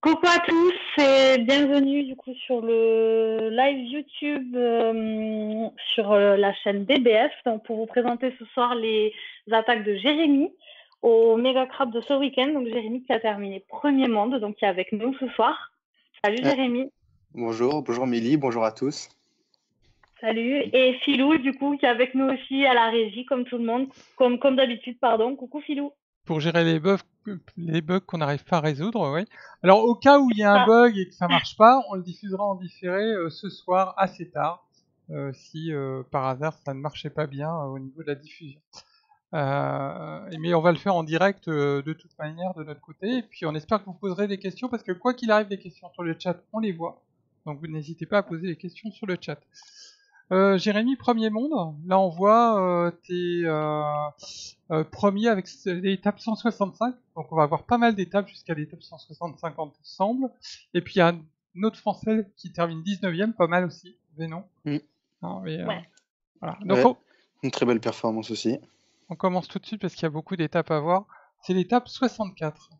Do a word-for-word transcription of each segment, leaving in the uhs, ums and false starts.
Coucou à tous et bienvenue du coup sur le live YouTube euh, sur euh, la chaîne B B F. Donc pour vous présenter ce soir les attaques de Jérémy au méga crab de ce week-end. Donc Jérémy qui a terminé premier monde, donc qui est avec nous ce soir. Salut Ouais. Jérémy. Bonjour, bonjour Mélie, bonjour à tous. Salut. Et Philou du coup qui est avec nous aussi à la régie comme tout le monde, comme, comme d'habitude, pardon. Coucou Philou. Pour gérer les bugs, les bugs qu'on n'arrive pas à résoudre, oui. Alors au cas où il y a un Ah. bug et que ça marche pas, on le diffusera en différé euh, ce soir assez tard, euh, si euh, par hasard ça ne marchait pas bien euh, au niveau de la diffusion. Euh, mais on va le faire en direct euh, de toute manière de notre côté, et puis on espère que vous poserez des questions, parce que quoi qu'il arrive, les questions sur le chat, on les voit. Donc vous n'hésitez pas à poser les questions sur le chat. Euh, Jérémy, premier monde, là on voit euh, tes euh, euh, premiers avec l'étape cent soixante-cinq, donc on va avoir pas mal d'étapes jusqu'à l'étape cent soixante-cinq ensemble, et puis il y a un autre français qui termine dix-neuvième, pas mal aussi, Vénon. Mm. Non, mais, euh, Ouais. voilà. Donc Ouais, on, une très belle performance aussi. on commence tout de suite parce qu'il y a beaucoup d'étapes à voir. C'est l'étape soixante-quatre.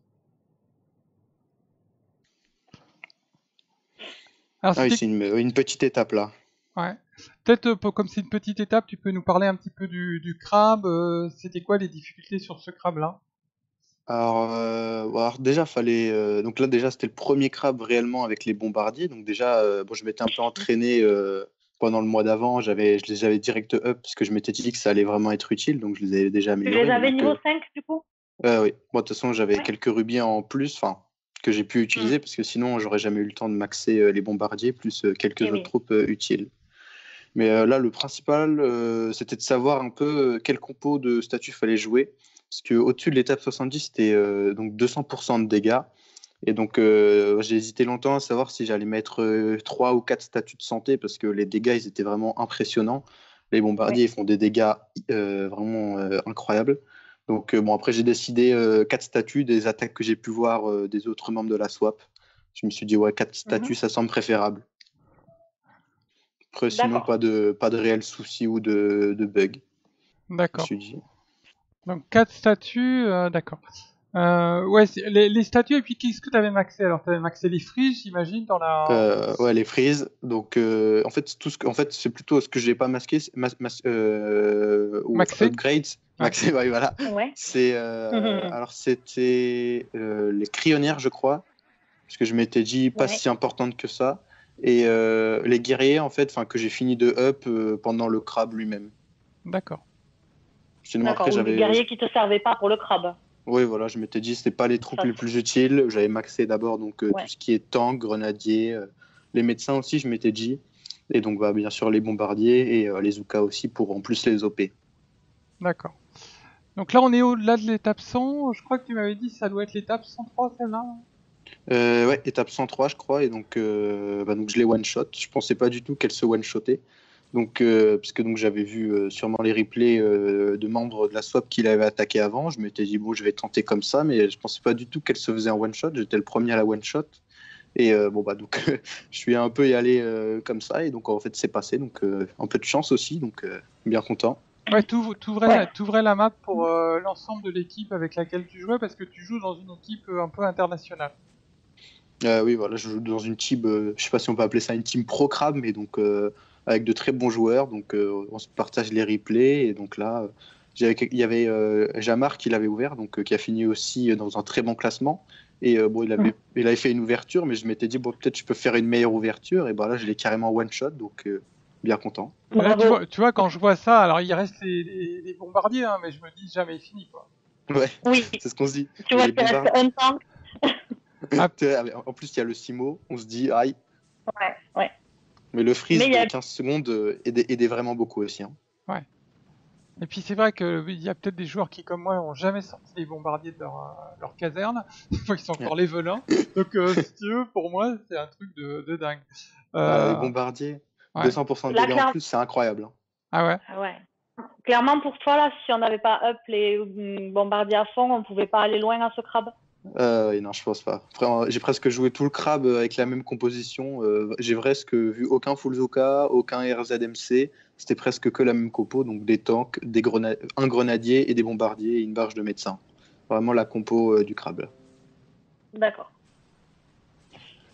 Alors, Ah oui, c'était- c'est une, une petite étape là. ouais. Peut-être, euh, pour- comme c'est une petite étape, tu peux nous parler un petit peu du, du crabe. euh, C'était quoi les difficultés sur ce crabe-là? Alors, euh, bon, alors déjà, fallait. euh, donc là, déjà, c'était le premier crabe réellement avec les bombardiers. Donc déjà, euh, bon, je m'étais un peu entraîné euh, pendant le mois d'avant. J'avais, je les avais direct up parce que je m'étais dit que ça allait vraiment être utile. Donc je les avais déjà Tu les améliorés. Mais avais donc, niveau euh, cinq du coup? euh, oui. Moi, de toute façon, j'avais Ouais. quelques rubis en plus, enfin, que j'ai pu utiliser Mm. parce que sinon, j'aurais jamais eu le temps de maxer euh, les bombardiers plus euh, quelques Eh autres oui. troupes euh, utiles. Mais euh, là, le principal, euh, c'était de savoir un peu euh, quel compo de statut fallait jouer. Parce qu'au-dessus de l'étape soixante-dix, c'était euh, donc deux cents pour cent de dégâts. Et donc, euh, j'ai hésité longtemps à savoir si j'allais mettre euh, trois ou quatre statuts de santé, parce que les dégâts, ils étaient vraiment impressionnants. Les bombardiers, Ouais. ils font des dégâts euh, vraiment euh, incroyables. Donc, euh, bon, après, j'ai décidé euh, quatre statuts des attaques que j'ai pu voir euh, des autres membres de la swap. Je me suis dit, ouais, quatre statuts, Mhm. ça semble préférable. Après, sinon, D'accord. pas de, pas de réels soucis ou de, de bugs. Je me D'accord. suis dit. Donc quatre statues, euh, d'accord. Euh, ouais, c'est- les, les statues, et puis qu'est-ce que tu avais maxé? Alors, tu avais maxé les friges, j'imagine, dans la... Euh, ouais, les freeze. Donc, euh, en fait, tout ce que, en fait, c'est plutôt ce que j'ai pas masqué, c'est mas- mas- euh, ou Maxé? upgrades. Ouais. Maxé, ouais, voilà. Ouais. C'est, euh, Mhm. alors, c'était euh, les crayonnières, je crois, parce que je m'étais dit pas Ouais. si importante que ça. Et euh, les guerriers, en fait, enfin, que j'ai fini de up euh, pendant le crabe lui-même. D'accord. Sinon, après, D'accord. Ou les j'avais, guerriers qui te servaient pas pour le crabe. oui, voilà, je m'étais dit c'était pas les troupes Ça, les plus utiles. J'avais maxé d'abord donc euh, tout ouais. ce qui est tank, grenadier, euh, les médecins aussi, je m'étais dit. Et donc bah, bien sûr les bombardiers et euh, les Zuka aussi pour en plus les O P. D'accord. Donc là, on est au-delà de l'étape cent. Je crois que tu m'avais dit que ça doit être l'étape cent trois, celle-là. Euh, ouais, étape cent trois je crois et donc euh, bah, donc je l'ai one shot. Je pensais pas du tout qu'elle se one shotait. Donc euh, parce que donc j'avais vu euh, sûrement les replays euh, de membres de la swap qui l'avaient attaqué avant. Je m'étais dit bon je vais tenter comme ça, mais je pensais pas du tout qu'elle se faisait en one shot. J'étais le premier à la one shot. Et euh, bon bah donc je suis un peu y allé euh, comme ça et donc en fait c'est passé donc euh, un peu de chance aussi donc euh, bien content. Ouais, t'ouvres, t'ouvrais, Ouais. la, t'ouvrais la map pour euh, l'ensemble de l'équipe avec laquelle tu jouais, parce que tu joues dans une équipe euh, un peu internationale. Euh, oui voilà je joue dans une team euh, je sais pas si on peut appeler ça une team pro crabe mais donc euh, avec de très bons joueurs donc euh, on se partage les replays et donc là euh, j'avais, il y avait euh, Jamar qui l'avait ouvert donc euh, qui a fini aussi dans un très bon classement et euh, bon il avait il avait fait une ouverture mais je m'étais dit bon peut-être je peux faire une meilleure ouverture et bah là je l'ai carrément one shot donc euh, bien content. Et là, tu Bravo. vois, tu vois, quand je vois ça, alors il reste les, les- les bombardiers, hein, mais je me dis jamais fini, quoi. Ouais, Oui. c'est ce qu'on se dit. Tu Mais vois les qu'il reste bombardiers. un tank. Ah, En plus, il y a le Simo, on se dit aïe. Ouais. Ouais. Mais le Mais freeze il y de a. quinze secondes euh, aidait, aidait vraiment beaucoup aussi. Hein. ouais. Et puis c'est vrai qu'il y a peut-être des joueurs qui, comme moi, n'ont jamais sorti les bombardiers de leur, euh, leur caserne. Des fois, ils sont encore Ouais. level un. Donc, euh, si tu veux, pour moi, c'est un truc de, de dingue. Ah, les Euh, bombardiers, ouais. deux cents pour cent de Là, dégâts en clairement. plus, c'est incroyable. Hein. Ah ouais. Ouais. Clairement, pour toi, là, si on n'avait pas up les mm, bombardiers à fond, on pouvait pas aller loin à ce crabe. Euh, ouais, non, je pense pas. Après, euh, j'ai presque joué tout le crabe avec la même composition. Euh, j'ai presque vu aucun full Zoka, aucun R Z M C. C'était presque que la même compo, donc des tanks, des grena- un grenadier et des bombardiers et une barge de médecins. Vraiment la compo euh, du crabe. Là. D'accord.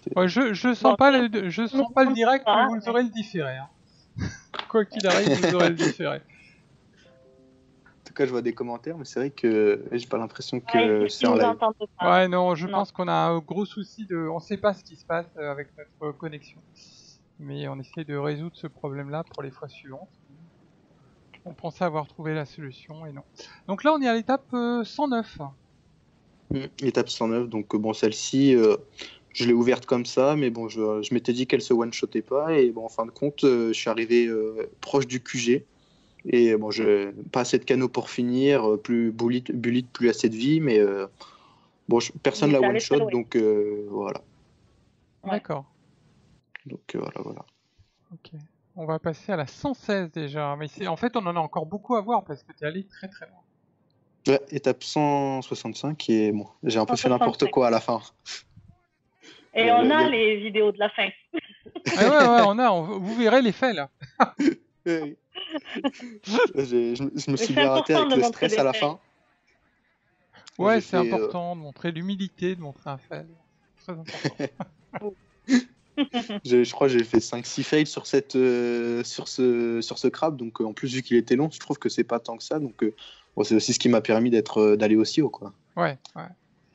Ouais, je je sens Bon, pas le je sens pas le direct, mais ça, vous aurez le différé. Hein. Quoi qu'il arrive, vous aurez le différé. En tout cas, je vois des commentaires, mais c'est vrai que j'ai pas l'impression ouais, que ici, c'est ils un nous live. entendent pas. Ouais, non, je Non. pense qu'on a un gros souci de, on sait pas ce qui se passe euh, avec notre connexion, mais on essaie de résoudre ce problème-là pour les fois suivantes. On pensait avoir trouvé la solution et non. Donc là, on est à l'étape euh, cent neuf. Mm. Étape cent neuf, donc euh, bon, celle-ci, euh, je l'ai ouverte comme ça, mais bon, je, je m'étais dit qu'elle se one-shotait pas, et bon, en fin de compte, euh, je suis arrivé euh, proche du Q G, et bon, je, pas assez de canaux pour finir, euh, plus bullet, bullet, plus assez de vie, mais euh, bon, je- personne Oui, l'a t'es allé très one-shot, loin. donc euh, voilà. Ouais. D'accord. Donc euh, voilà, voilà. Ok. On va passer à la cent seize déjà, mais c'est en fait on en a encore beaucoup à voir parce que t'es allé très très loin. Ouais, étape cent soixante-cinq, et bon, j'ai un peu fait n'importe cent soixante-cinq. quoi à la fin. Et Euh, on le- a le- les vidéos de la fin. Ah ouais, ouais, on a, on- vous verrez les faits là. Oui. J'ai- je, me- je me Mais suis c'est bien raté important avec de le montrer stress à des la faits. fin. Bon, Ouais, j'ai c'est fait, euh, important de montrer l'humilité, de montrer un fait. Très important. j'ai- je crois que j'ai fait cinq six fails sur, cette, euh, sur, ce, sur ce crabe. Donc, euh, en plus, vu qu'il était long, je trouve que c'est pas tant que ça. Donc, euh, bon, c'est aussi ce qui m'a permis d'être, euh, d'aller aussi haut, quoi. Ouais, ouais.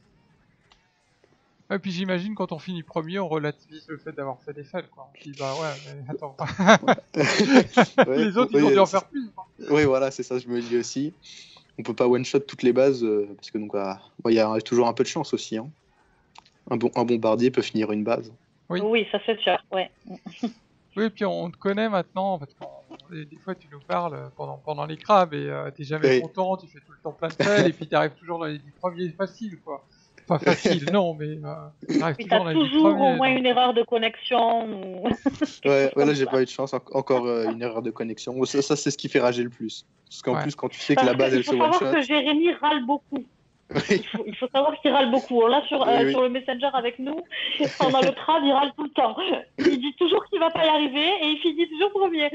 Et puis j'imagine quand on finit premier, on relativise le fait d'avoir fait des fails, quoi. On se dit bah ouais, mais attends. Ouais, Les autres, ils ont oui, dû en c'est- faire plus. Quoi. oui, voilà, c'est ça, je me dis aussi. On peut pas one-shot toutes les bases, euh, parce que donc, ah, bon, il y a toujours un peu de chance aussi, hein. Un, bon, un bombardier peut finir une base. Oui. Oui, ça c'est sûr. Ouais. Oui, et puis on, on te connaît maintenant, parce que des, des fois tu nous parles pendant, pendant les crabes et euh, t'es jamais Oui. content, tu fais tout le temps plein de fails et puis t'arrives toujours dans les dix premiers faciles, quoi. Enfin facile, non, mais euh, t'arrives Oui, toujours t'as dans les dix toujours au premiers. moins donc, une erreur de connexion ou quelque Ouais, chose ouais, là, comme j'ai ça. pas eu de chance. En- encore euh, une erreur de connexion. Bon, Ça, ça c'est ce qui fait rager le plus. Parce qu'en Ouais. plus, quand tu sais que la Parce base, qu'il elle se faut savoir one-shot. que Jérémy râle beaucoup. Oui, Il faut, il faut savoir qu'il râle beaucoup. On l'a sur, oui, euh, oui. sur le Messenger avec nous. Pendant le crab, il râle tout le temps. Il dit toujours qu'il va pas y arriver et il finit toujours premier.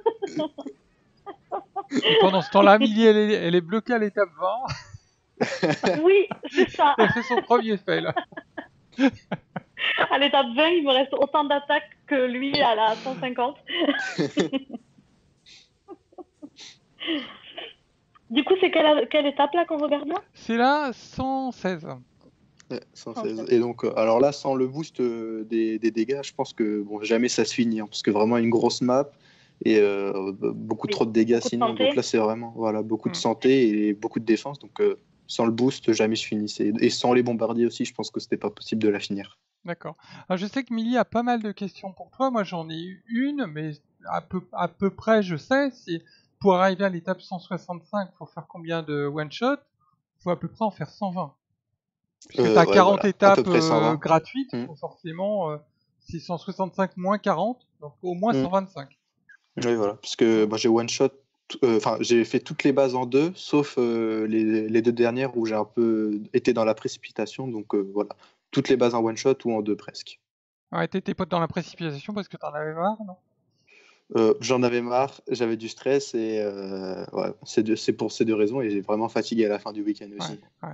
Et pendant ce temps-là, Amélie, elle est, elle est bloquée à l'étape vingt, Oui, c'est ça. elle fait son premier fail. À l'étape vingt, il me reste autant d'attaques que lui à la cent cinquante. Du coup, c'est quelle, quelle étape là qu'on regarde là? C'est la cent seize. Ouais, cent seize. Et donc, euh, alors là, sans le boost euh, des, des dégâts, je pense que bon, jamais ça se finit, hein, parce que vraiment une grosse map et euh, beaucoup Oui, trop de dégâts beaucoup de sinon. Donc santé. là, c'est vraiment voilà, beaucoup de Mm. santé et beaucoup de défense. Donc euh, sans le boost, jamais je finissais. Et sans les bombardiers aussi, je pense que c'était pas possible de la finir. D'accord. Alors, je sais que Milly a pas mal de questions pour toi. Moi, j'en ai eu une, mais à peu, à peu près, je sais. C'est pour arriver à l'étape cent soixante-cinq, il faut faire combien de one-shot? Il faut à peu près en faire cent vingt. Puisque tu Euh, as ouais, quarante voilà, à peu étapes près euh, cent vingt. gratuites, Mm. faut forcément, euh, c'est cent soixante-cinq moins quarante, donc au moins Mm. cent vingt-cinq. Oui, voilà, parce que moi j'ai one shot, euh, enfin j'ai fait toutes les bases en deux, sauf euh, les, les deux dernières où j'ai un peu été dans la précipitation, donc euh, voilà, toutes les bases en one shot ou en deux presque. Ouais, t'étais pas dans la précipitation parce que t'en avais marre, non? Euh, j'en avais marre, j'avais du stress et euh, ouais, c'est de- c'est pour ces deux raisons et j'ai vraiment fatigué à la fin du week-end Ouais, aussi. ouais.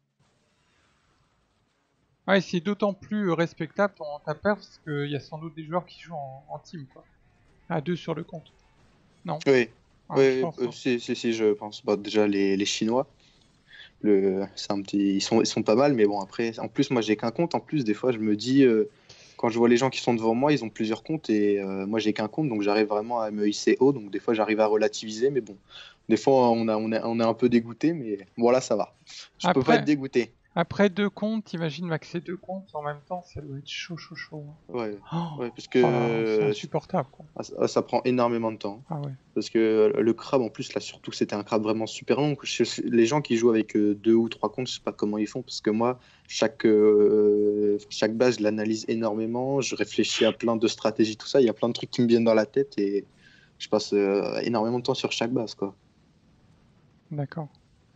Ouais, c'est d'autant plus respectable ton ta perf parce qu'il y a sans doute des joueurs qui jouent en, en team, quoi. À deux sur le compte. Non? Oui, Ouais, je oui, pense. euh, hein. si, si, si, je pense. Bah, déjà les, les Chinois, le, c'est un petit, ils sont, ils sont pas mal, mais bon après, en plus moi j'ai qu'un compte, en plus des fois je me dis. euh, Quand je vois les gens qui sont devant moi, ils ont plusieurs comptes et euh, moi j'ai qu'un compte, donc j'arrive vraiment à me hisser haut. Donc des fois j'arrive à relativiser, mais bon, des fois on, a, on, est, on est un peu dégoûté, mais voilà, ça va. Je peux pas être Après, dégoûté. après deux comptes, t'imagines maxer deux comptes en même temps, ça doit être chaud, chaud, chaud. Ouais, hein. ouais, parce Oh, oh là là, c'est que insupportable, quoi. ah, ça, ça prend énormément de temps. Ah ouais. Parce que le crabe, en plus, là, surtout, c'était un crabe vraiment super long. Je- Les gens qui jouent avec euh, deux ou trois comptes, je sais pas comment ils font, parce que moi, chaque, euh, chaque base, je l'analyse énormément. Je réfléchis à plein de stratégies, tout ça. Il y a plein de trucs qui me viennent dans la tête et je passe euh, énormément de temps sur chaque base, quoi. D'accord.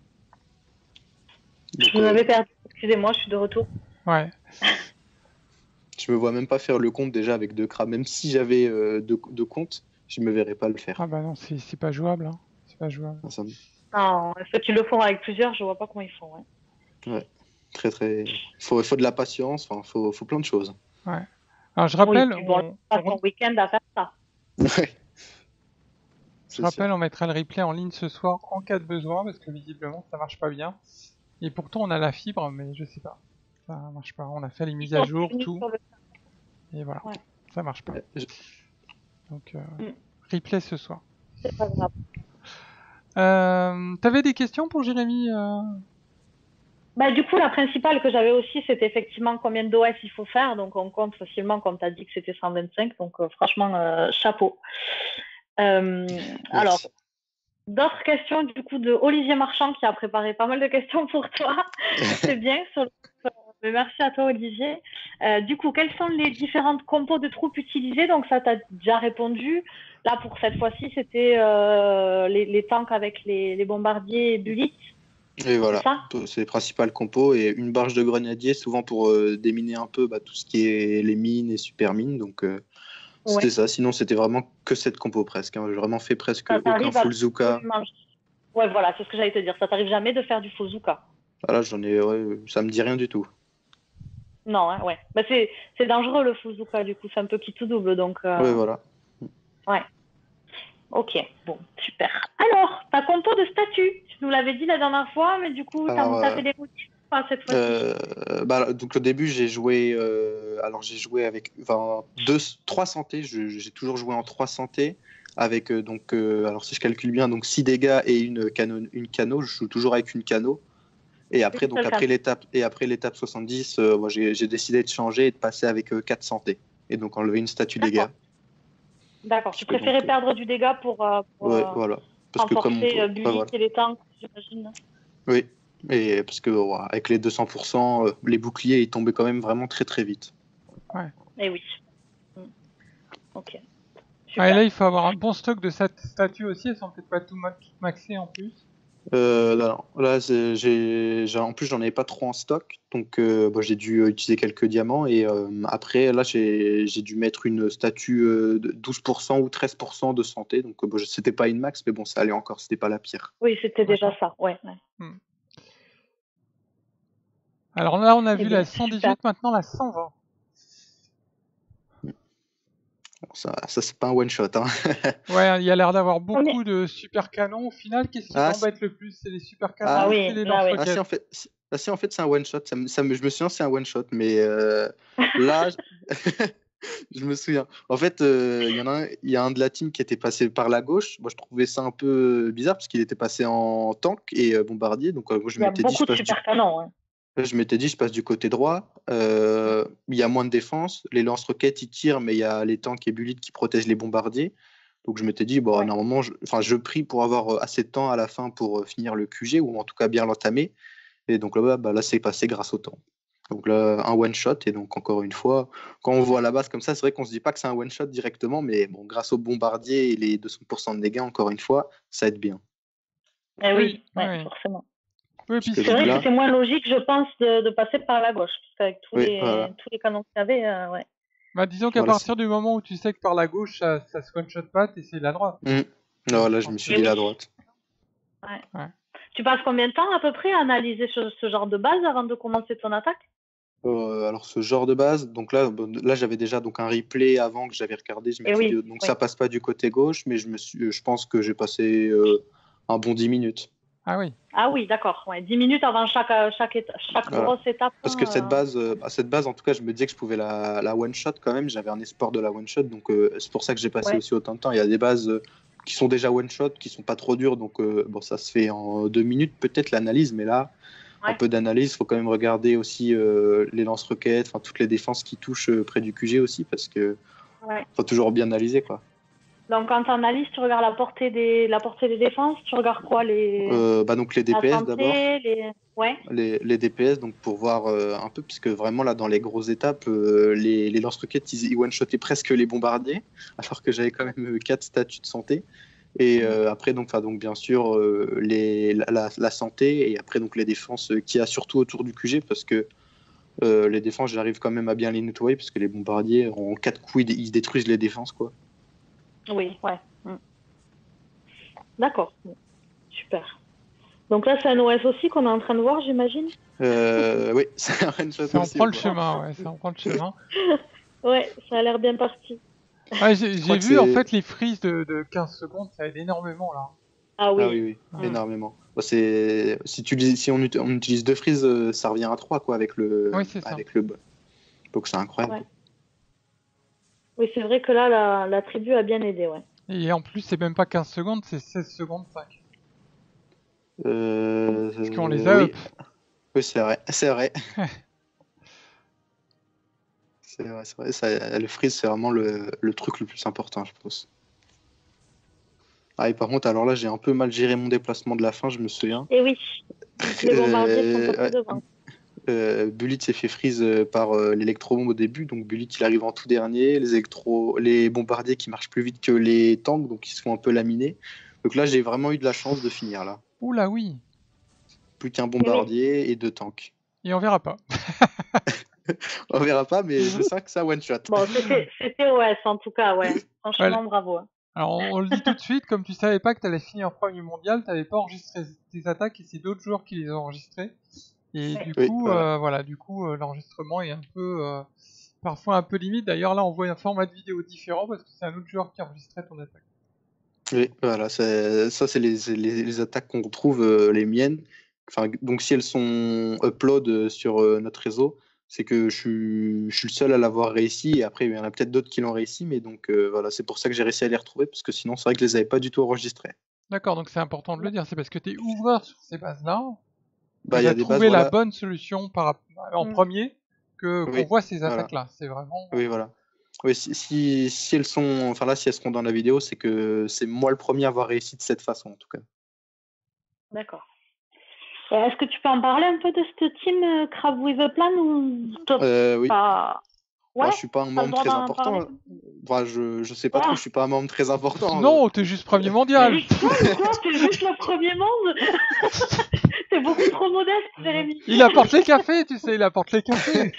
Donc, Je vous euh, avais perdu. Excusez-moi, je suis de retour. Ouais. je me vois même pas faire le compte déjà avec deux crabes. Même si j'avais euh, deux, deux comptes, je me verrais pas le faire. Ah bah non, c'est c'est pas jouable, hein. C'est pas jouable. Ça me- Non, ceux qui le font avec plusieurs, je vois pas comment ils font. Ouais. Ouais, très très. Il faut, faut de la patience, enfin, faut, faut plein de choses. Ouais. Alors je rappelle, oui, puis bon, on, passe on- ton week-end à faire ça. Ouais, je c'est rappelle, sûr. on mettra le replay en ligne ce soir en cas de besoin, parce que visiblement ça marche pas bien. Et pourtant on a la fibre, mais je sais pas. Ça marche pas. On a fait les Ils mises à sont jour, prévenus tout, sur le... et voilà, Ouais. ça marche pas. Euh, je- Donc euh, Mm. replay ce soir. C'est pas grave. Euh, T'avais des questions pour Jérémy euh Bah, du coup, la principale que j'avais aussi, c'était effectivement combien de d'O S il faut faire. Donc, on compte facilement, comme tu as dit que c'était cent vingt-cinq. Donc, euh, franchement, euh, chapeau. Euh, alors, Merci. d'autres questions, du coup, de Olivier Marchand, qui a préparé pas mal de questions pour toi. C'est bien. Sur le... Mais merci à toi, Olivier. Euh, du coup, quelles sont les différentes compos de troupes utilisées? Donc, ça, tu as déjà répondu. Là, pour cette fois-ci, c'était euh, les, les tanks avec les, les bombardiers et bullets. Et C'est voilà, ça? c'est les principales compos et une barge de grenadier, souvent pour euh, déminer un peu bah, tout ce qui est les mines et super mines. Donc euh, c'était Ouais. ça. Sinon, c'était vraiment que cette compo presque. Hein. J'ai vraiment fait presque Ça aucun t'arrive full Zuka. absolument. Ouais, voilà, c'est ce que j'allais te dire. Ça t'arrive jamais de faire du faux Zuka? Voilà, j'en ai, ouais, ça me dit rien du tout. Non, hein, ouais. Bah, c'est, c'est dangereux le faux Zuka, du coup, c'est un peu qui tout double, donc. Euh... Ouais, voilà. Ouais. Ok, bon, super. Alors, ta compo de statut, tu nous l'avais dit la dernière fois, mais du coup, t'as, Alors, t'as euh, fait des modifs ou pas cette fois-ci? euh, bah, donc au début, j'ai joué, euh, alors j'ai joué avec, enfin, deux, trois santé. Je- j'ai toujours joué en trois santé avec euh, donc, euh, alors si je calcule bien, donc six dégâts et une cano, une cano. Je joue toujours avec une cano. Et après, Une donc seule après carte. l'étape et après l'étape soixante-dix, euh, moi, j'ai j'ai décidé de changer et de passer avec euh, quatre santé et donc enlever une statue dégâts. D'accord. D'accord. Parce Tu que préférais donc, euh, perdre du dégât pour, euh, pour ouais, euh, voilà. Parce que comme on renforcer peut, euh, ouais, Bully voilà. et les tanks, j'imagine. Oui. Et parce que ouais, avec les deux cents pour cent, euh, les boucliers ils tombaient quand même vraiment très très vite. Ouais. Eh oui. Mm. Ok. Ah, et Super. là, il faut avoir un bon stock de cette statue aussi. Elles sont peut-être pas tout ma- toutes maxées en plus. Euh, là, là, c'est- j'ai, j'ai- en plus j'en avais pas trop en stock, donc euh, bon, j'ai dû euh, utiliser quelques diamants et euh, après là j'ai j'ai dû mettre une statue euh, de douze pour cent ou treize pour cent de santé, donc euh, bon, c'était pas une max, mais bon ça allait encore, c'était pas la pire. Oui, c'était déjà D'accord. ça. Ouais. ouais. Hmm. Alors là, on a Eh vu bien, la cent super. dix-huit, maintenant la cent vingt. Bon, ça, ça c'est pas un one shot. Hein. Ouais, il y a l'air d'avoir On est... beaucoup de super canons. Au final, qu'est-ce qui Ah, si- t'embête le plus? C'est les super canons ah, Ah ou oui, c'est les là, oui. ah, si lance-roquettes? en fait, si, ah, si, en fait c'est un one shot, ça me, ça me- je me souviens c'est un one shot, mais euh, là je me souviens. En fait, euh, il y en a un, il y a un de la team qui était passé par la gauche. Moi, je trouvais ça un peu bizarre parce qu'il était passé en tank et euh, bombardier. Donc, euh, moi, je Il y a m'étais dit, je beaucoup de passe du, super canons. Hein. je m'étais dit, je passe du côté droit. Euh, il y a moins de défense. Les lance-roquettes, ils tirent, mais il y a les tanks et bullets qui protègent les bombardiers. Donc, je m'étais dit, bon, Ouais. normalement, je, enfin, je prie pour avoir euh, assez de temps à la fin pour euh, finir le Q G ou en tout cas bien l'entamer. Et donc là, bah, là, c'est passé grâce au temps. Donc là, un one shot. Et donc, encore une fois, quand on voit la base comme ça, c'est vrai qu'on se dit pas que c'est un one shot directement, mais bon, grâce au bombardier et les deux cents pour cent de dégâts, encore une fois, ça aide bien. Eh Oui, oui, ouais, oui. forcément. Oui, Parce puis que C'est si donc vrai tu... que là, c'est moins logique, je pense, de, de passer par la gauche, parce qu'avec tous oui, les, voilà. tous les canons qu'il y avait, euh, ouais. Bah, disons qu'à Voilà, c'est- partir du moment où tu sais que par la gauche, ça, ça se one-shot pas, t'essayes la droite. Hum. Ouais, Non, je là, je pense me que- suis Eh dit oui. la droite. Ouais. Ouais. Tu passes combien de temps à peu près à analyser ce, ce genre de base avant de commencer ton attaque? Euh, alors, ce genre de base, donc là, bon, là j'avais déjà donc un replay avant que j'avais regardé. Je Eh m'étais dit, oui, donc oui. ça passe pas du côté gauche, mais je, me suis, je pense que j'ai passé euh, un bon dix minutes. Ah oui. Ah oui, d'accord. Ouais, dix minutes avant chaque, euh, chaque, éta- chaque Voilà. grosse étape. Parce que cette euh, base, euh, bah, cette base, en tout cas, je me disais que je pouvais la, la one shot quand même. J'avais un espoir de la one shot, donc euh, c'est pour ça que j'ai passé Ouais. aussi autant de temps. Il y a des bases euh, qui sont déjà one shot, qui sont pas trop dures, donc euh, bon, ça se fait en deux minutes peut-être l'analyse, mais là, un Ouais. peu d'analyse, il faut quand même regarder aussi euh, les lance-roquettes, enfin toutes les défenses qui touchent euh, près du Q G aussi, parce que Ouais. faut toujours bien analyser quoi. Donc quand tu analyses, tu regardes la portée des, la portée des défenses, tu regardes quoi, les, Euh, bah donc les la D P S d'abord. santé, les, ouais. Les, les D P S, donc pour voir euh, un peu, puisque vraiment là dans les grosses étapes, euh, les, les lance-roquettes ils, ils one-shotaient presque les bombardiers, alors que j'avais quand même quatre statuts de santé. Et euh, après, donc, donc bien sûr, euh, les, la, la, la santé, et après donc les défenses euh, qu'il y a surtout autour du Q G, parce que euh, les défenses, j'arrive quand même à bien les nettoyer, parce que les bombardiers, en quatre coups, ils, ils détruisent les défenses. Quoi. Oui, ouais. Mm. D'accord. Bon. Super. Donc là, c'est un O S aussi qu'on est en train de voir, j'imagine. Euh, oui, c'est un one-shot Ça en aussi. prend le Voilà. chemin, ouais, ça en prend le chemin. Ouais, ça a l'air bien parti. Ah, j'ai Je crois j'ai que vu en c'est. fait les frises de, de quinze secondes, ça aide énormément là. Ah Ah oui, oui. oui, Ouais. Mm. énormément. Bah, c'est... Si, tu... dis- si on, ut- on utilise deux frises, euh, ça revient à trois quoi, avec Oui, le, c'est ça. avec le bot. Donc c'est incroyable. Ouais. Oui, c'est vrai que là, la, la tribu a bien aidé, ouais. Et en plus, c'est même pas quinze secondes, c'est seize secondes cinq. Euh, Parce qu'on les euh, a oui, up. oui c'est vrai, c'est vrai. C'est vrai, c'est vrai. Ça, le freeze, c'est vraiment le, le truc le plus important, je pense. Ah, et par contre, alors là, j'ai un peu mal géré mon déplacement de la fin, je me souviens. Et oui, les bombardiers sont Euh, passés ouais, devant. euh, Bullet s'est fait freeze euh, par euh, l'électrobombe au début, donc Bullet il arrive en tout dernier, les électro, les bombardiers qui marchent plus vite que les tanks, donc ils se font un peu laminer. Donc là j'ai vraiment eu de la chance de finir là. Oula, oui. Plus qu'un Et oui. bombardier et deux tanks. Et on verra pas. On verra pas, mais je sens que ça one shot. Bon, c'était c'était O S en tout cas, ouais. Ouais. Franchement, bravo. hein. Alors, on, on le dit tout de suite, comme tu savais pas que t'allais finir premier mondial, t'avais pas enregistré tes attaques et c'est d'autres joueurs qui les ont enregistrées. Et Ouais. du Oui, coup, voilà. euh, voilà, du coup, euh, l'enregistrement est un peu, euh, parfois un peu limite. D'ailleurs, là, on voit un format de vidéo différent parce que c'est un autre joueur qui enregistrait ton attaque. Oui, voilà, c'est- ça c'est les, les, les attaques qu'on retrouve, euh, les miennes. Enfin, donc si elles sont upload euh, sur euh, notre réseau, c'est que je suis, je suis le seul à l'avoir réussi. Et après, il y en a peut-être d'autres qui l'ont réussi, mais donc euh, voilà, c'est pour ça que j'ai réussi à les retrouver, parce que sinon, c'est vrai que je les avais pas du tout enregistrés. D'accord, donc c'est important de le dire. C'est parce que t'es ouvreur sur ces bases-là que Bah, il y t'as a des bases, trouvé la voilà. bonne solution par, en Mm. premier que qu'on Oui, voit ces voilà. attaques-là. C'est vraiment. Oui, voilà. Oui, si, si, si elles sont, enfin là, si elles seront dans la vidéo, c'est que c'est moi le premier à avoir réussi de cette façon, en tout cas. D'accord. Et Est-ce que tu peux en parler un peu de cette team euh, Crab with a Plan ou top Euh, oui. pas Moi, Ouais, je suis pas un t'as le membre droit très d'en parler. important. Enfin, je, je sais pas trop, Oh, je suis pas un membre très important. euh. Non, t'es juste premier mais mondial. rigole ou quoi C'est juste le premier monde. T'es beaucoup trop modeste, Jérémy. Il apporte les cafés, tu sais, il apporte les cafés.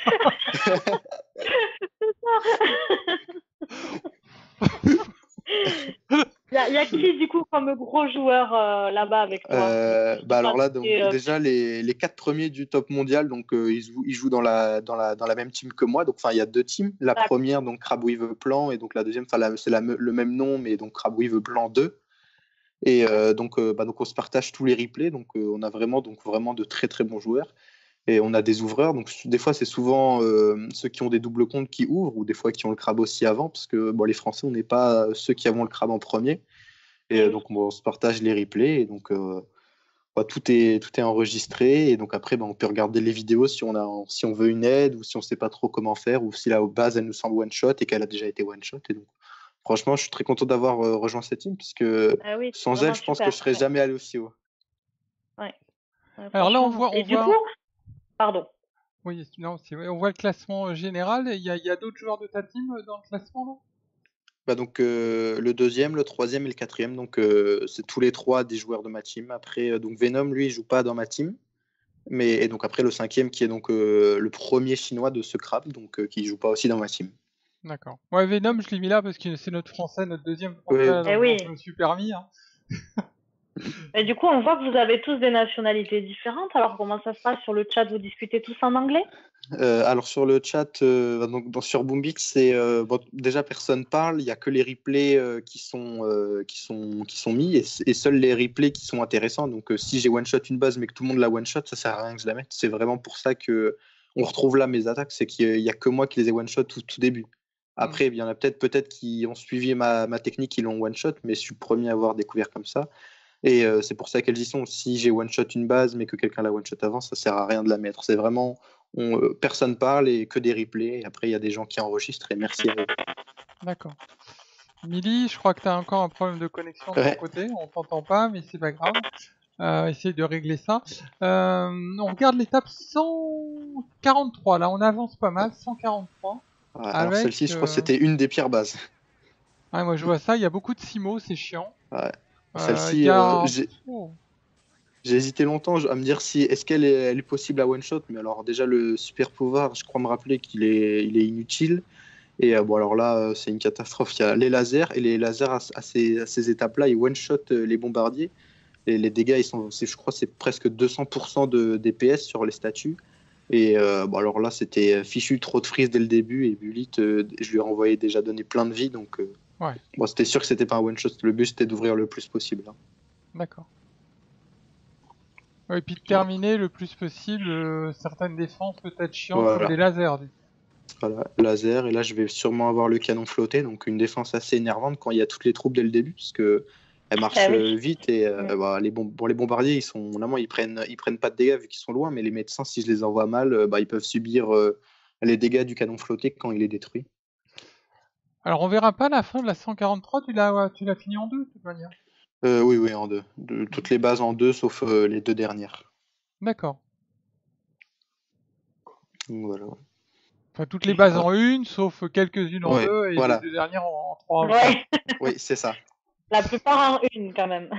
Il y, a- y a qui du coup comme gros joueur euh, là-bas avec toi? Euh, Je sais bah pas alors si là, donc, c'est, euh, déjà, les, les quatre premiers du top mondial, donc euh, ils, jouent, ils jouent dans la, dans, la, dans la même team que moi. Donc, enfin, il y a deux teams. La D'accord. première, donc Crabweave Plan, et donc la deuxième, enfin, la- c'est la- le même nom, mais donc Crabweave Plan deux. Et euh, donc, euh, bah, donc, on se partage tous les replays. Donc, euh, on a vraiment, donc, vraiment de très, très bons joueurs. Et on a des ouvreurs. Donc, des fois, c'est souvent euh, ceux qui ont des doubles comptes qui ouvrent, ou des fois qui ont le crabe aussi avant, parce que bon, les Français, on n'est pas ceux qui avons le crabe en premier. Et Eh euh, oui. donc, on, on se partage les replays. Et donc, euh, bah, tout est, tout est enregistré. Et donc, après, bah, on peut regarder les vidéos si on, a, si on veut une aide, ou si on ne sait pas trop comment faire, ou si la base, elle nous semble one-shot et qu'elle a déjà été one-shot. Et donc, franchement, je suis très content d'avoir euh, rejoint cette team, parce que Ah oui, c'est sans elle, vraiment je pense que super. je serais Ouais. jamais allé aussi haut. Ouais. Ouais, Alors là, on franchement. voit, on Et du voit. coup, pardon. Oui, non, c'est vrai. On voit le classement général. Il y a, il y a d'autres joueurs de ta team dans le classement là. Bah donc euh, le deuxième, le troisième et le quatrième, donc euh, c'est tous les trois des joueurs de ma team. Après, euh, donc Venom, lui, il joue pas dans ma team, mais et donc après le cinquième qui est donc euh, le premier chinois de ce crabe, donc euh, qui joue pas aussi dans ma team. D'accord. Ouais, Venom, je l'ai mis là parce que c'est notre français, notre deuxième Ouais, français, Eh donc oui. je me suis permis. Hein. Et du coup, on voit que vous avez tous des nationalités différentes. Alors, comment ça se passe sur le chat? Vous discutez tous en anglais? Euh, alors sur le chat, euh, donc, dans- sur Boombix, c'est euh, bon, déjà personne parle, il y a que les replays euh, qui sont euh, qui sont qui sont mis et, et seuls les replays qui sont intéressants. Donc euh, si j'ai one shot une base mais que tout le monde la one shot, ça sert à rien que je la mette. C'est vraiment pour ça que on retrouve là mes attaques, c'est qu'il y a que moi qui les ai one shot tout, tout début. Après, il y en a peut-être peut-être qui ont suivi ma, ma technique, qui l'ont one shot, mais je suis le premier à avoir découvert comme ça. Et euh, c'est pour ça qu'elles y sont. Si j'ai one shot une base mais que quelqu'un la one shot avant, ça sert à rien de la mettre. C'est vraiment on, euh, personne parle et que des replays. Et après, il y a des gens qui enregistrent et merci à eux. D'accord. Milly, je crois que tu as encore un problème de connexion de ton Ouais. côté. On t'entend pas, mais c'est pas grave. Euh, essaye de régler ça. Euh, on regarde l'étape cent quarante-trois. Là, on avance pas mal. cent quarante-trois. Ouais, alors Avec. celle-ci, je crois que euh, c'était une des pires bases. Ouais, moi, je vois ça. Il y a beaucoup de simo, c'est chiant. Ouais. Euh, Il Celle-ci, y euh, a. j'ai Oh. j'ai hésité longtemps à me dire si est-ce qu'elle est, elle est possible à one shot. Mais alors déjà le super pouvoir, je crois me rappeler qu'il est, il est inutile. Et euh, bon alors là, euh, c'est une catastrophe. Il y a les lasers et les lasers à, à ces, à ces étapes-là, ils one shot euh, les bombardiers. Et les dégâts, ils sont, c'est- je crois, c'est presque deux cents pour cent de D P S sur les statues. Et euh, bon, alors là, c'était fichu trop de freeze dès le début. Et Bulit, euh, je lui ai envoyé déjà donné plein de vie. Donc, euh, Ouais, bon, c'était sûr que c'était pas un one-shot. Le but, c'était d'ouvrir le plus possible, hein. d'accord. Ouais, et puis de terminer le plus possible euh, certaines défenses peut-être chiantes comme Voilà. les lasers. Du coup. Voilà, laser. Et là, je vais sûrement avoir le canon flotté. Donc, une défense assez énervante quand il y a toutes les troupes dès le début. Parce que elle marche Ah oui. euh, vite. Et euh, Mm. bah, les, bom- bon, les bombardiers, ils sont, normalement, ils prennent, ils prennent pas de dégâts vu qu'ils sont loin. Mais les médecins, si je les envoie mal, euh, bah, ils peuvent subir euh, les dégâts du canon flotté quand il est détruit. Alors on verra pas la fin de la cent quarante-trois, tu l'as ouais, tu l'as fini en deux de toute manière. Euh, oui, oui, en deux. De, toutes les bases en deux, sauf euh, les deux dernières. D'accord. Donc, voilà. Enfin toutes les bases en une, sauf quelques-unes en Ouais, deux et voilà. les deux dernières en, en trois. Ouais, Oui, c'est ça. la plupart en une quand même.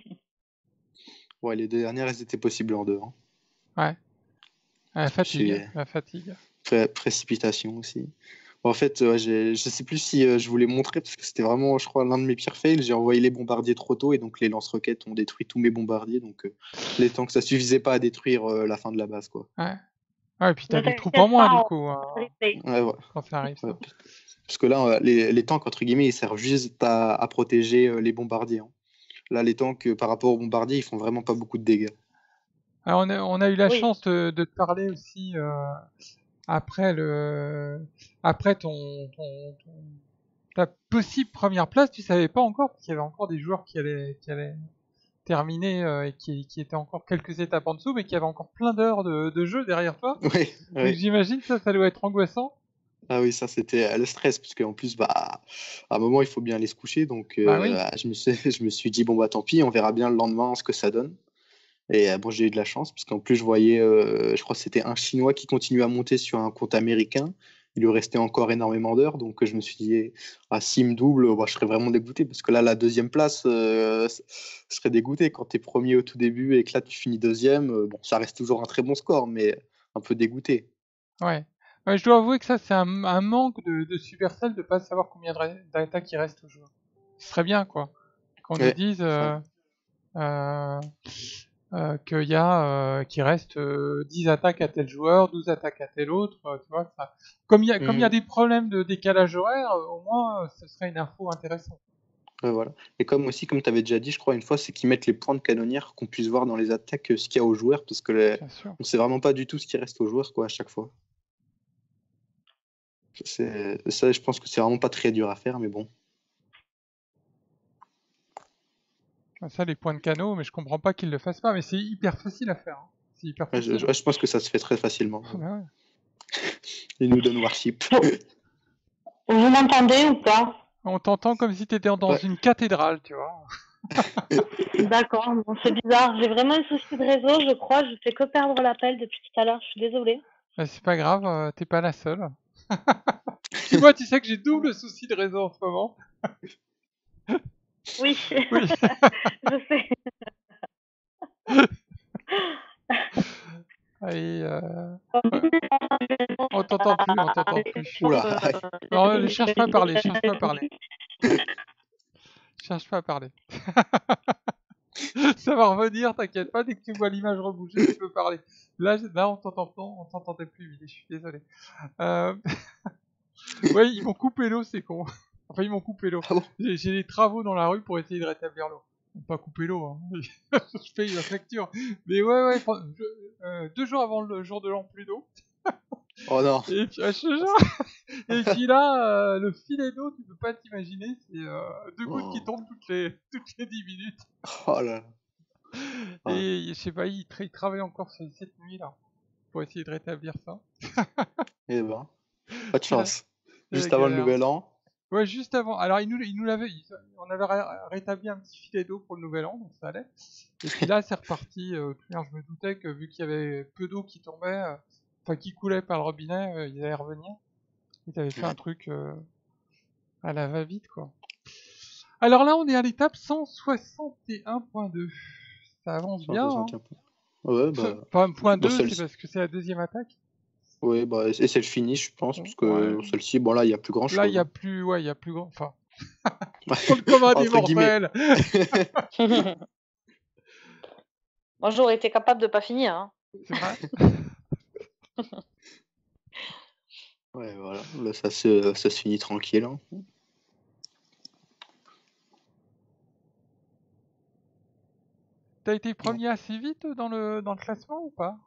Ouais, les deux dernières, elles étaient possibles en deux, hein. Ouais. La fatigue, J'ai la fatigue. fait précipitation aussi. Bon, en fait, euh, j'ai- je sais plus si euh, je voulais montrer parce que c'était vraiment, je crois, l'un de mes pires fails. J'ai envoyé les bombardiers trop tôt et donc les lance-roquettes ont détruit tous mes bombardiers. Donc, euh, les tanks, ça suffisait pas à détruire euh, la fin de la base, quoi. Ouais. Ouais, et puis t'as Ne des troupes t'inquiète en moins pas, du on coup hein, replay. Ouais, ouais. quand ça arrive Ouais. ça. Parce que là, euh, les, les tanks, entre guillemets, ils servent juste à, à protéger euh, les bombardiers, hein. Là, les tanks, euh, par rapport aux bombardiers, ils font vraiment pas beaucoup de dégâts. Alors on a, on a eu la Oui. chance de, de te parler aussi euh, après le après ton, ton, ton- ta possible première place, tu savais pas encore parce qu'il y avait encore des joueurs qui allaient qui allaient terminer euh, et qui, qui étaient encore quelques étapes en dessous mais qui avaient encore plein d'heures de, de jeu derrière toi. Oui, Donc oui. j'imagine ça ça doit être angoissant. Ah oui, ça c'était euh, le stress, parce qu'en plus, bah, à un moment, il faut bien aller se coucher. Donc, Bah euh, oui. ah, je me suis, je me suis dit, bon, bah tant pis, on verra bien le lendemain ce que ça donne. Et euh, bon, j'ai eu de la chance, parce qu'en plus, je voyais, euh, je crois que c'était un Chinois qui continuait à monter sur un compte américain. Il lui restait encore énormément d'heures. Donc, euh, je me suis dit, ah, s'il me double, bah, je serais vraiment dégoûté, parce que là, la deuxième place, euh, je serais dégoûté quand tu es premier au tout début et que là, tu finis deuxième. Euh, bon, ça reste toujours un très bon score, mais un peu dégoûté. Ouais. Ouais, je dois avouer que ça c'est un, un manque de, de Supercell de pas savoir combien de ra- d'attaques il reste au joueur. Ce serait bien quoi. Qu'on nous Ouais. dise Enfin, euh, euh, euh, qu'il y a euh, qu'il reste euh, dix attaques à tel joueur, douze attaques à tel autre, euh, tu vois ça. Comme il y a comme il y a mhm. des problèmes de décalage horaire, euh, au moins euh, ce serait une info intéressante. Ouais, voilà. Et comme aussi, comme tu avais déjà dit, je crois, une fois, c'est qu'ils mettent les points de canonnière, qu'on puisse voir dans les attaques euh, ce qu'il y a aux joueurs, parce que les... Bien sûr. on sait vraiment pas du tout ce qui reste aux joueurs, quoi, à chaque fois. C'est... Ça, je pense que c'est vraiment pas très dur à faire, mais bon. Ça les points de canot, mais je comprends pas qu'ils le fassent pas, mais c'est hyper facile à faire. Hein. C'est hyper Ouais, je, facile. je- je pense que ça se fait très facilement. Ah bah ouais. Ils nous donnent Warship. Vous m'entendez ou pas? On t'entend comme si t'étais dans Ouais. une cathédrale, tu vois. D'accord, bon, c'est bizarre. J'ai vraiment un souci de réseau, je crois. Je fais que perdre l'appel depuis tout à l'heure. Je suis désolée. Bah, c'est pas grave, euh, t'es pas la seule. Puis moi, tu sais que j'ai double souci de réseau en ce moment. Oui, Oui. je sais. Allez, euh... ouais. On t'entend plus, on t'entend plus. Oula. Non, ne cherche pas à parler, cherche pas à parler. Cherche pas à parler. Ça va revenir, t'inquiète pas, dès que tu vois l'image rebouger, tu peux parler. Là, je- là on t'entend pas, on t'entendait plus, Billy, je suis désolé. Euh... ouais, ils m'ont coupé l'eau, c'est con. Enfin, ils m'ont coupé l'eau. Ah bon? J'ai j'ai des travaux dans la rue pour essayer de rétablir l'eau. Ils m'ont pas coupé l'eau, hein. Je paye la facture. Mais ouais, ouais, fran- je- euh, deux jours avant le jour de l'an, plus d'eau. Oh non. Et puis, ah, je te jure. Et puis là, euh, le filet d'eau, tu peux pas t'imaginer, c'est euh, deux gouttes qui Oh, tombent toutes les toutes les dix minutes. oh là. Ah. Et je sais pas, ils, tra- ils travaillent encore ce- cette nuit là pour essayer de rétablir ça. Eh ben, pas de C'est la, chance. c'est la Juste avant le galère. nouvel an. Ouais, juste avant. Alors, ils nous, ils nous l'avaient, ils- on avait ré- rétabli un petit filet d'eau pour le nouvel an, donc ça allait. Et puis là, c'est reparti. Euh, tout à l'heure, je me doutais que vu qu'il y avait peu d'eau qui tombait, euh, enfin qui coulait par le robinet, euh, ils allaient revenir. Ils avaient fait un truc euh, à la va-vite, quoi. Alors là, on est à l'étape cent soixante et un point deux. Ça avance bien, hein. cent soixante et un points. Ouais, bah. Enfin, point Bon, deux, celle-ci. c'est parce que c'est la deuxième attaque. Ouais, bah, et c'est le finish, je pense, parce que Ouais. celle-ci, bon, là, il n'y a plus grand Là, il chose. y a plus, ouais, il y a plus grand. Enfin, pour le commun des Entre guillemets. mortels. Moi, j'aurais été capable de pas finir. Hein. C'est vrai. Ouais, voilà. Là, ça se, ça se finit tranquille. Hein. T'as été premier assez vite dans le, dans le classement ou pas?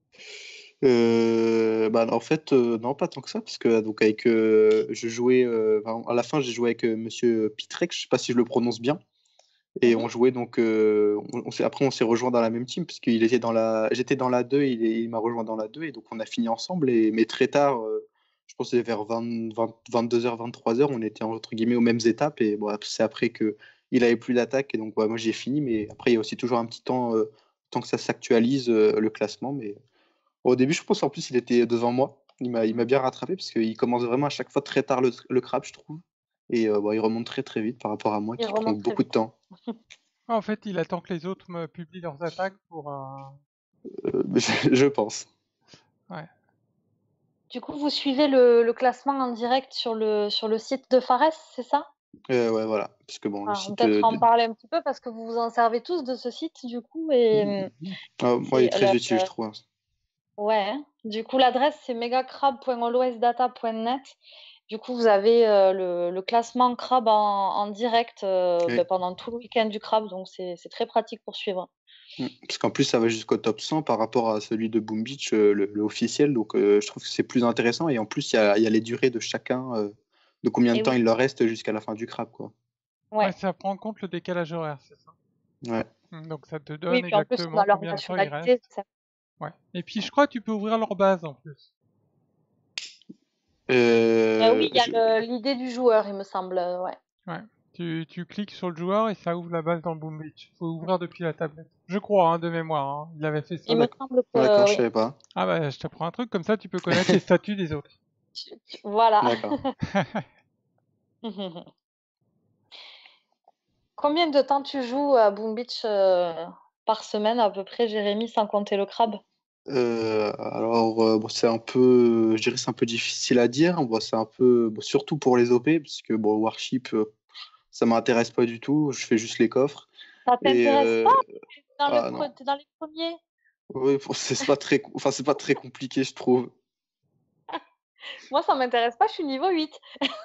Euh, bah, en fait, euh, non, pas tant que ça, parce que donc avec, euh, je jouais, euh, enfin, à la fin, j'ai joué avec euh, Monsieur Pitrek, je sais pas si je le prononce bien, et Mhm. on jouait donc, euh, on, on s'est, après on s'est rejoint dans la même team, parce qu'il était dans la, j'étais dans la deux, il, est- il m'a rejoint dans la deux, et donc on a fini ensemble, et, mais très tard, euh, je pense que c'était vers vingt, vingt, vingt-deux heures, vingt-trois heures, on était entre guillemets aux mêmes étapes, et bon, c'est après que il avait plus d'attaque, et donc ouais, moi j'ai fini, mais après il y a aussi toujours un petit temps, euh, tant que ça s'actualise, euh, le classement, mais au début, je pense qu'en plus, il était devant moi. Il m'a, il m'a bien rattrapé parce qu'il commence vraiment à chaque fois très tard le, le crabe, je trouve. Et euh, bon, il remonte très très vite par rapport à moi Il qui prend remonte très beaucoup de vite. temps. Ah, en fait, il attend que les autres me publient leurs attaques pour. euh, Euh, je, je pense. Ouais. Du coup, vous suivez le, le classement en direct sur le, sur le site de Fares, c'est ça? Euh, ouais, voilà. Parce que bon, le Alors, site. peut-être euh, en de- parler un petit peu parce que vous vous en servez tous de ce site, du coup, et hum, Ah, moi, il est c'est très la- utile, je trouve. ouais. Hein. Du coup, l'adresse c'est megacrab point alwaysdata point net. Du coup, vous avez euh, le, le classement crabe en, en direct euh, Oui. ben, pendant tout le week-end du crabe, donc c'est c'est très pratique pour suivre. Mm. Parce qu'en plus, ça va jusqu'au top cent par rapport à celui de Boom Beach, euh, le, le officiel. Donc, euh, je trouve que c'est plus intéressant. Et en plus, il y a, il y a les durées de chacun, euh, de combien de Et temps oui, il leur reste jusqu'à la fin du crabe, quoi. Ouais, ouais. ça prend en compte le décalage horaire, c'est ça. Ouais. Mm, Donc ça te Oui, donne puis en plus, on a exactement leur combien de temps il nationalité. reste. Ça- Ouais. Et puis je crois que tu peux ouvrir leur base en plus. Euh, Euh, oui, il y je- a le- l'idée du joueur, il me semble. euh, Ouais. Ouais. Tu, tu cliques sur le joueur et ça ouvre la base dans Boom Beach. Faut ouvrir depuis la tablette. Je crois, hein, de mémoire. Hein. Il avait fait Ah, ça. Il me d'accord. semble Ah, d'accord, que je oui. savais pas. Ah bah je t'apprends un truc comme ça, tu peux connaître les statuts des autres. Tu- tu- Voilà. D'accord. Combien de temps tu joues à Boom Beach euh, par semaine à peu près, Jérémy, sans compter le crabe? Euh, alors, euh, bon, c'est un peu, je dirais, c'est un peu difficile à dire. Bon, c'est un peu, bon, surtout pour les O P, parce que bon, Warship, euh, ça m'intéresse pas du tout. Je fais juste les coffres. Ça Et t'intéresse pas? euh, T'es dans le ah pre- non, t'es dans les premiers? ouais, bon, c'est c'est pas très, enfin, c'est pas très compliqué, je trouve. Moi, ça m'intéresse pas, je suis niveau huit.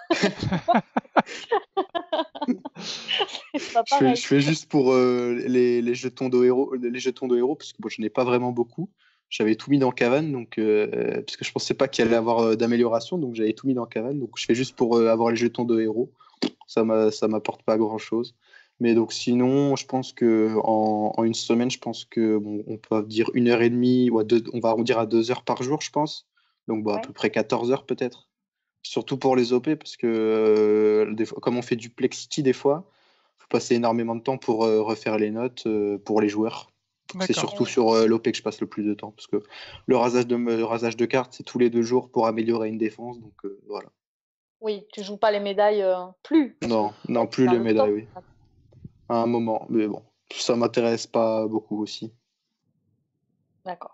C'est pas Je fais, pareil. je fais juste pour euh, les, les jetons de héros, les jetons de héros, parce que bon, je n'ai pas vraiment beaucoup. J'avais tout mis dans Cavan, donc euh, parce que je pensais pas qu'il allait avoir euh, d'amélioration, donc j'avais tout mis dans Cavan. Donc je fais juste pour euh, avoir les jetons de héros. Ça m'a, ça m'apporte pas grand-chose. Mais donc sinon, je pense que en, en une semaine, je pense que bon, on peut dire une heure et demie, ou à deux, on va arrondir à deux heures par jour, je pense. Donc bon, à Ouais. peu près quatorze heures peut-être. Surtout pour les O P, parce que euh, des fois, comme on fait du Plexity des fois, faut passer énormément de temps pour euh, refaire les notes euh, pour les joueurs. Donc c'est D'accord. Et surtout oui. sur euh, l'O P que je passe le plus de temps, parce que le rasage de, le rasage de cartes, c'est tous les deux jours pour améliorer une défense. Donc euh, voilà. Oui, tu joues pas les médailles euh, plus, parce que Non, bon, non t'es plus dans les le médailles, top. oui. À un moment, mais bon, ça m'intéresse pas beaucoup aussi. D'accord.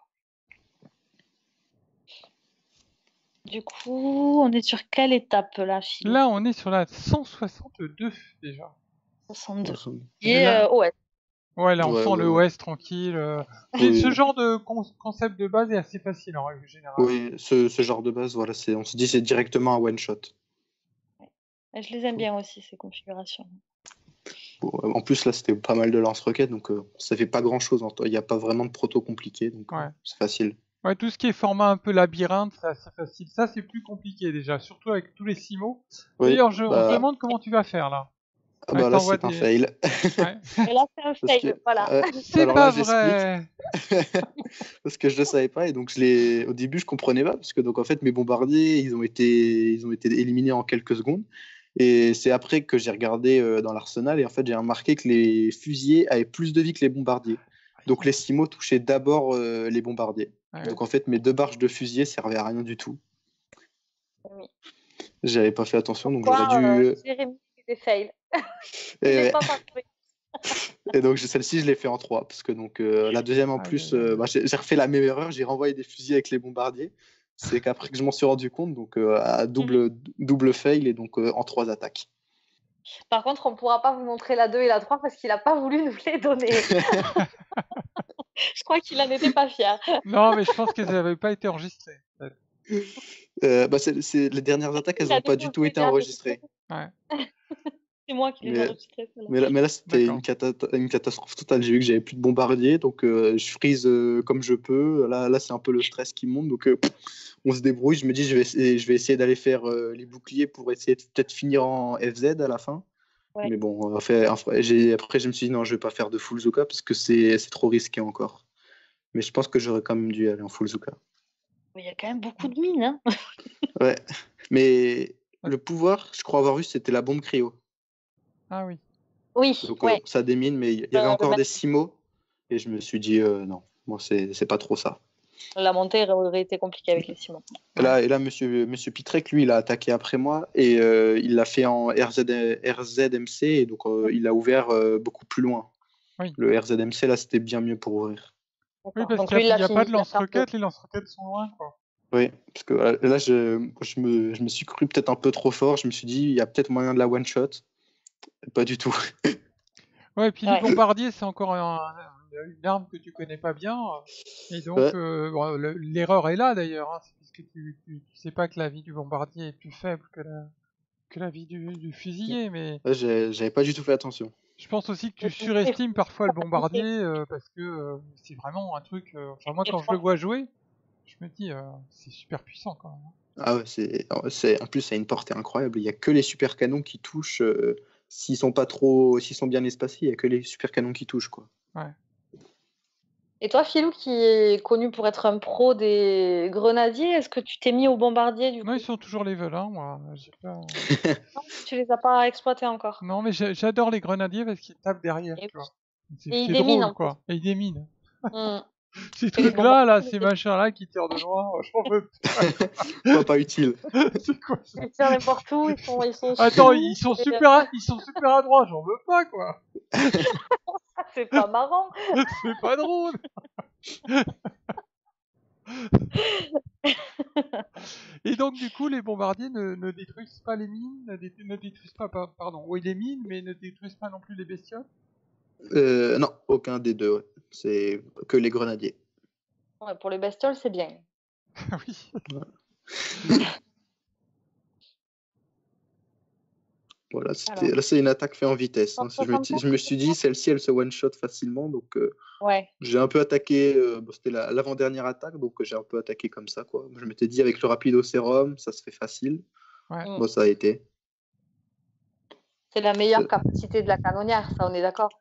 Du coup, on est sur quelle étape là, Philo? Là, on est sur la cent soixante-deux déjà. soixante-deux. Et Et là, euh, ouais. ouais, là, on Ouais, sent ouais, le ouais. O S tranquille. euh. C'est ce Oui, genre de con- concept de base est assez facile en règle générale. oui, ce, ce genre de base, voilà, c'est, on se dit c'est directement un one shot. Je les aime bien aussi, ces configurations. Bon, en plus, là, c'était pas mal de lance-roquettes, donc euh, ça fait pas grand-chose. Il n'y a pas vraiment de proto compliqué, donc euh, Ouais. c'est facile. Ouais, tout ce qui est format un peu labyrinthe, c'est assez facile. Ça, c'est plus compliqué déjà, surtout avec tous les six mots. Oui, D'ailleurs, je, on se bah, demande comment tu vas faire là. ah Ouais, bah là, t'envoies c'est un des. fail. Ouais. Et là, c'est un Parce fail, que, voilà. euh, C'est alors là, pas j'explique. vrai. Parce que je le savais pas, et donc je l'ai... au début, je comprenais pas, parce que donc en fait, mes bombardiers, ils ont été, ils ont été éliminés en quelques secondes. Et c'est après que j'ai regardé euh, dans l'arsenal, et en fait, j'ai remarqué que les fusiliers avaient plus de vie que les bombardiers. Donc les Simo touchaient d'abord euh, les bombardiers. Ouais. Donc en fait, mes deux barges de fusiliers servaient à rien du tout. Oui. J'avais pas fait attention, donc j'aurais Quoi, dû. euh, euh, Jérémy, il est fail. Et, Il est ouais. pas parfait. Et donc celle-ci, je l'ai fait en trois, parce que donc euh, la deuxième en Aïe, plus, aïe, aïe. euh, bah, j'ai j'ai refait la même erreur, j'ai renvoyé des fusils avec les bombardiers. C'est qu'après que je m'en suis rendu compte, donc euh, à double, double fail et donc euh, en trois attaques. Par contre, on pourra pas vous montrer la deux et la trois parce qu'il a pas voulu nous les donner. Je crois qu'il en était pas fier. Non, mais je pense qu'elles n'avaient pas été enregistrées. en fait. Euh, bah, c'est, c'est- les dernières attaques, elles Il a n'ont pas du tout défoncé été les enregistrées. Ouais, C'est moi qui les ai Mais, enregistrés. celles-là. mais là, mais là, c'était une, d'accord. cata- une catastrophe totale. J'ai vu que j'avais plus de bombardier, donc euh, je freeze euh, comme je peux. Là, là c'est un peu le stress qui monte, donc euh, pff, on se débrouille. Je me dis, je vais essayer, je vais essayer d'aller faire euh, les boucliers pour essayer de peut-être finir en F Z à la fin. Ouais. Mais bon, euh, fait, après, j'ai, après, je me suis dit, non, je vais pas faire de full Zuka parce que c'est, c'est trop risqué encore. Mais je pense que j'aurais quand même dû aller en full Zuka. Mais il y a quand même beaucoup de mines. Hein. Ouais, mais le pouvoir, je crois avoir vu, c'était la bombe cryo. Ah oui. Oui, Donc euh, ouais. ça démine, mais il y avait Euh, encore le des simo. Et je me suis dit, euh, non, moi, c'est, c'est pas trop ça. La montée aurait été compliquée avec les ciments. Et là, et là monsieur, monsieur Pitrek, lui, il a attaqué après moi et euh, il l'a fait en R Z, R Z M C et donc euh, il a ouvert euh, beaucoup plus loin. Oui. Le R Z M C, là, c'était bien mieux pour ouvrir. Oui, parce Donc qu'il lui, il n'y a, l'a y a fini. pas de il a fait un peu- lance-roquettes, les lance-roquettes sont loin, quoi. Oui, parce que euh, là, je, je, me, je me suis cru peut-être un peu trop fort. Je me suis dit, il y a peut-être moyen de la one-shot. Pas du tout. Ouais, et puis Ouais. les bombardiers, c'est encore un- une arme que tu connais pas bien. Et donc, Ouais. euh, bon, le- l'erreur est là d'ailleurs, hein, c'est parce que tu, tu, tu sais pas que la vie du bombardier est plus faible que la, que la vie du, du fusilier. Mais Ouais, j'ai- j'avais pas du tout fait attention. je pense aussi que tu Et- surestimes parfois le bombardier euh, parce que euh, c'est vraiment un truc. euh, Enfin, moi, et quand je fort. le vois jouer, je me dis, euh, c'est super puissant quand même. Ah ouais, c'est, c'est, en plus, ça a une portée incroyable. Il y a que les super canons qui touchent. euh, s'ils sont pas trop, s'ils sont bien espacés, il y a que les super canons qui touchent, quoi. Ouais. Et toi, Philou, qui est connu pour être un pro des grenadiers, est-ce que tu t'es mis au bombardier du coup? Non, ils sont toujours level un, moi. J'ai pas... Non, tu les as pas exploités encore. Non, mais j'ai- j'adore les grenadiers parce qu'ils tapent derrière, Et tu vois. C'est Et ils c'est déminent, drôle, en quoi. Et ils déminent. Hmm. Ces Et les trucs-là, là, bombardiers, ces ils- machins-là qui tirent de loin, j'en veux Pas, pas utile. C'est quoi ça Ils tirent n'importe où, ils sont, ils sont Attends, chelous, ils sont et, super, à- ils sont super adroits, j'en veux pas, quoi. euh, c'est pas marrant. C'est pas drôle. Et donc, du coup, les bombardiers ne, ne détruisent pas les mines, ne, dé- ne détruisent pas, pa- pardon, oui, les mines, mais ne détruisent pas non plus les bestioles. Euh, non, aucun des deux. Ouais. C'est que les grenadiers. Ouais, pour les bestioles, c'est bien. Oui. Voilà, c'était, Alors. là, c'est une attaque faite en vitesse. hein. Je, me, cent soixante-quatre, je me suis dit, celle-ci, elle se one-shot facilement. Donc, euh, Ouais. j'ai un peu attaqué. euh, bon, c'était la- l'avant-dernière attaque, donc euh, j'ai un peu attaqué comme ça, quoi. Je m'étais dit, avec le rapido sérum, ça se fait facile. Ouais. Mm. Bon, ça a été. C'est la meilleure C'est- capacité de la canonnière, ça, on est d'accord.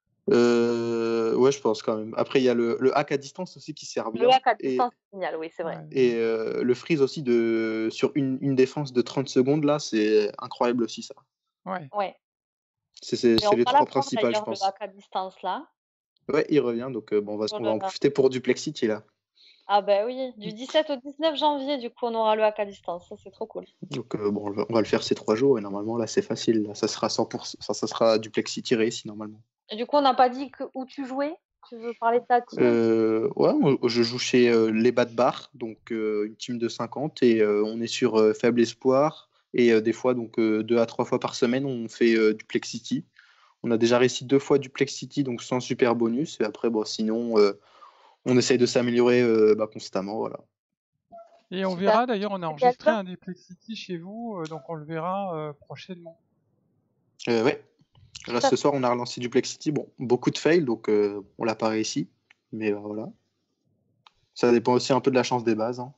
Euh, ouais, je pense quand même. Après, il y a le, le hack à distance aussi qui sert bien. Le hack à Et, distance, c'est génial, oui, c'est vrai. Ouais. et euh, le freeze aussi de, sur une, une défense de trente secondes, là, c'est incroyable aussi, ça. Ouais. Ouais. C'est c'est- Mais c'est on les va trois l'apprendre principales, je d'ailleurs, le pense. hack à distance, là. Ouais, il revient, donc euh, bon, on va, Sur on va en le- profiter pour Duplexity, là. Ah ben oui, du dix-sept au dix-neuf janvier, du coup, on aura le hack à distance. Ça, c'est trop cool. Donc euh, bon, on va, on va le faire ces trois jours, et normalement, là, c'est facile. Là, ça sera cent pour cent, enfin, ça sera Duplexity réussi, normalement. Et du coup, on n'a pas dit que, où tu jouais. Tu veux parler de ta team? Euh, ouais, moi, je joue chez euh, les Bad Bar, donc euh, une team de cinquante, et euh, on est sur euh, faible espoir. Et euh, des fois, donc euh, deux à trois fois par semaine, on fait euh, Duplexity. On a déjà réussi deux fois Duplexity, donc sans super bonus. Et après, bon, sinon, euh, on essaye de s'améliorer euh, bah, constamment, voilà. Et on Super. verra, d'ailleurs, on a C'est enregistré quel un Duplexity chez vous, euh, donc on le verra euh, prochainement. Euh, ouais. Là, Ça- ce soir, on a relancé Duplexity. Bon, beaucoup de fails, donc euh, on l'a pas réussi. Mais euh, voilà. Ça dépend aussi un peu de la chance des bases. hein.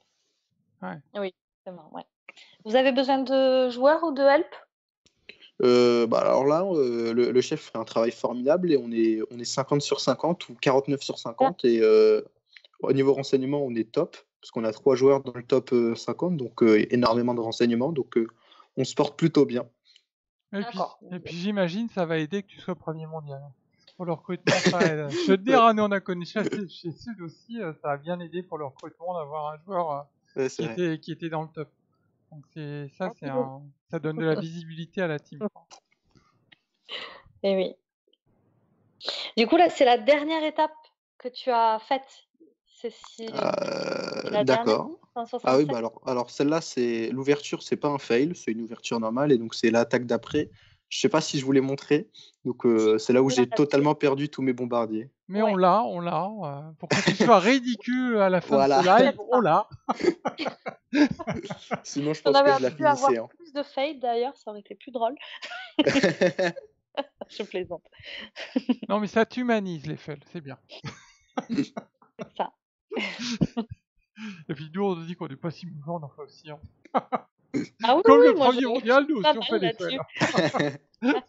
c'est marrant, ouais. Vous avez besoin de joueurs ou de help? Euh, bah alors là, euh, le, le chef fait un travail formidable et on est, on est cinquante sur cinquante ou quarante-neuf sur cinquante. Et euh, au niveau renseignement, on est top, parce qu'on a trois joueurs dans le top euh, cinquante, donc euh, énormément de renseignements. Donc euh, on se porte plutôt bien. Et puis, D'accord. et puis j'imagine ça va aider que tu sois premier mondial. Pour le recrutement, ça aide. Je veux te dire, hein, nous on a connu chez, chez Sud aussi, euh, ça a bien aidé pour le recrutement d'avoir un joueur euh, Ouais, qui, c'est vrai. était, qui était dans le top. Donc c'est ça, c'est un, ça donne de la visibilité à la team. quoi. Eh oui. Du coup, là, c'est la dernière étape que tu as faite. C'est si... Euh, la dernière, D'accord. cent Ah oui, soixante-sept. bah alors, alors celle-là, c'est l'ouverture, c'est pas un fail, c'est une ouverture normale, et donc c'est l'attaque d'après. je sais pas si je vous l'ai montré. Donc euh, c'est là où Vous j'ai l'adaptez. totalement perdu tous mes bombardiers. Mais Ouais. on l'a, on l'a. euh, pour que tu sois ridicule à la fin Voilà. de ce live, Peut-être on pas. l'a. Sinon, je On pense que avait je la pu avoir finissais. Hein. plus de fade d'ailleurs, ça aurait été plus drôle. Je plaisante. Non, mais ça t'humanise les fails, c'est bien. C'est ça. Et puis nous, on nous dit qu'on n'est pas si mauvais, on en fait aussi. Hein. Ah oui, Comme oui, le moi premier je mondial, nous pas aussi, on mal fait des là-dessus. fails.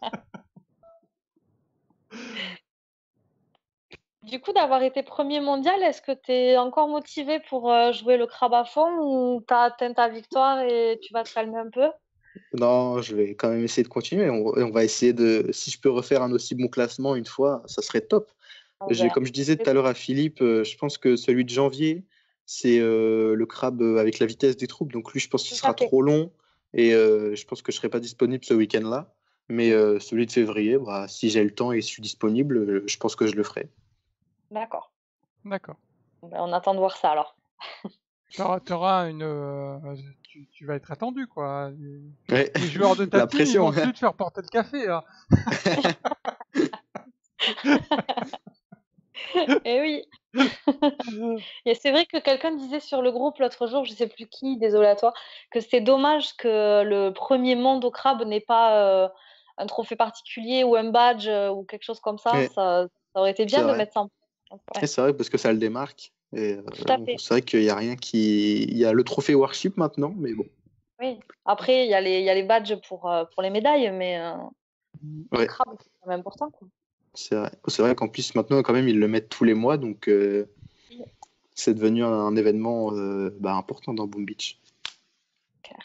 Du coup, d'avoir été premier mondial, est-ce que tu es encore motivé pour euh, jouer le crabe à fond ou tu as atteint ta victoire et tu vas te calmer un peu? Non, je vais quand même essayer de continuer. On, on va essayer de. Si je peux refaire un aussi bon classement une fois, ça serait top. On J'ai- verra. Comme je disais tout à l'heure à Philippe, euh, je pense que celui de janvier, c'est euh, le crabe euh, avec la vitesse des troupes. Donc lui, je pense qu'il Tout à sera fait. trop long et euh, je pense que je serai pas disponible ce week-end-là. Mais euh, celui de février, bah, si j'ai le temps et si je suis disponible, euh, je pense que je le ferai. D'accord. D'accord. Ben, on attend de voir ça alors. T'auras, t'auras une, euh, tu, tu vas être attendu, quoi. Les, Ouais. les joueurs de ta La team, ils pression. vont plus te faire porter le café, là. Eh oui. Et c'est vrai que quelqu'un disait sur le groupe l'autre jour, je sais plus qui, désolé à toi, que c'est dommage que le premier monde au crabe n'ait pas euh, un trophée particulier ou un badge euh, ou quelque chose comme ça. Ouais, Ça, ça aurait été c'est bien de vrai. mettre ça en place. Et Ouais, c'est vrai parce que ça le démarque. Et euh, tout à bon, fait. c'est vrai qu'il n'y a rien qui. Il y a le trophée Warship maintenant, mais bon. Oui. Après, il y a les, il y a les badges pour, euh, pour les médailles, mais euh, le Ouais, crabe, c'est quand même important, quoi. c'est vrai. C'est vrai qu'en plus maintenant, quand même, ils le mettent tous les mois, donc euh, Oui, c'est devenu un, un événement euh, bah, important dans Boom Beach. clair.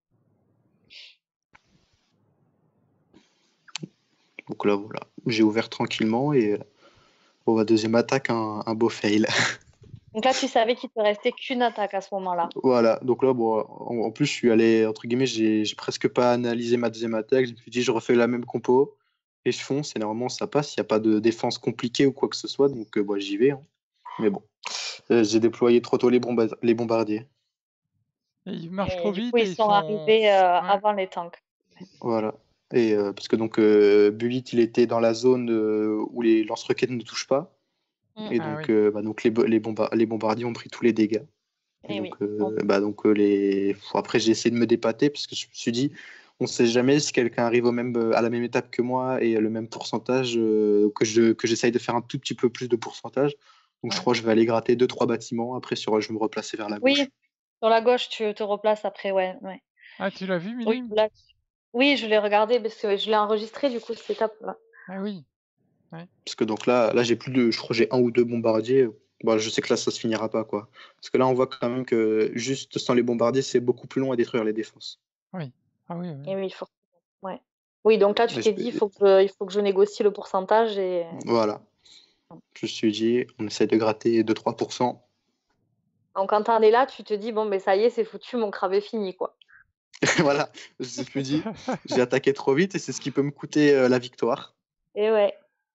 Donc là, voilà. J'ai ouvert tranquillement et euh, pour ma deuxième attaque, un, un beau fail. Donc là, tu savais qu'il te restait qu'une attaque à ce moment-là. Voilà. Donc là, bon, en, en plus, je suis allé, entre guillemets, j'ai j'ai presque pas analysé ma deuxième attaque. Je me suis dit, je refais la même compo et je fonce. Et normalement, ça passe. Il n'y a pas de défense compliquée ou quoi que ce soit. Donc, euh, bah, j'y vais. Hein. Mais bon, euh, j'ai déployé trop tôt les, bomba- les bombardiers. Et ils marchent Et trop du vite coup, et ils ils sont sont... arrivés euh, Ouais. avant les tanks. Voilà. Et euh, parce que donc euh, Bullet, il était dans la zone euh, où les lance-roquettes ne touchent pas. Mm. Et Ah donc, oui. euh, bah, donc les, bo- les, bomba- les bombardiers ont pris tous les dégâts. Et Et oui. donc, euh, bah, donc euh, les... après, j'ai essayé de me dépater parce que je me suis dit, on ne sait jamais si quelqu'un arrive au même, à la même étape que moi et le même pourcentage, euh, que je, que j'essaye de faire un tout petit peu plus de pourcentage. Donc, je Ouais. crois que je vais aller gratter deux, trois bâtiments. Après, sur, je vais me replacer vers la gauche. Oui, sur la gauche, tu te replaces après, ouais. ouais. Ah, tu l'as vu, Oui, Milim? là, oui, je l'ai regardé parce que je l'ai enregistré, du coup, cette étape-là. Ah oui. Parce que donc là, là j'ai plus de, je crois que j'ai un ou deux bombardiers. Bah, je sais que là, ça se finira pas, quoi. Parce que là, on voit quand même que juste sans les bombardiers, c'est beaucoup plus long à détruire les défenses. Oui. Ah oui, oui. Et oui, il faut... ouais. Oui, donc là, tu Et t'es je- dit, il faut que, il faut que je négocie le pourcentage et... Voilà. Je me suis dit, on essaie de gratter deux trois pour cent. Donc, quand t'en es là, tu te dis, bon, ben ça y est, c'est foutu, mon crabe est fini, quoi. Voilà. Je me suis dit, j'ai attaqué trop vite et c'est ce qui peut me coûter euh, la victoire. Et ouais.